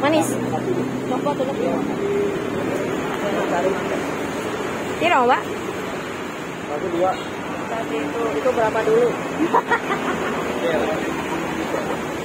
manis. Coba tuh lebih. Piro, Mbak? Satu dua. Tadi itu berapa dulu?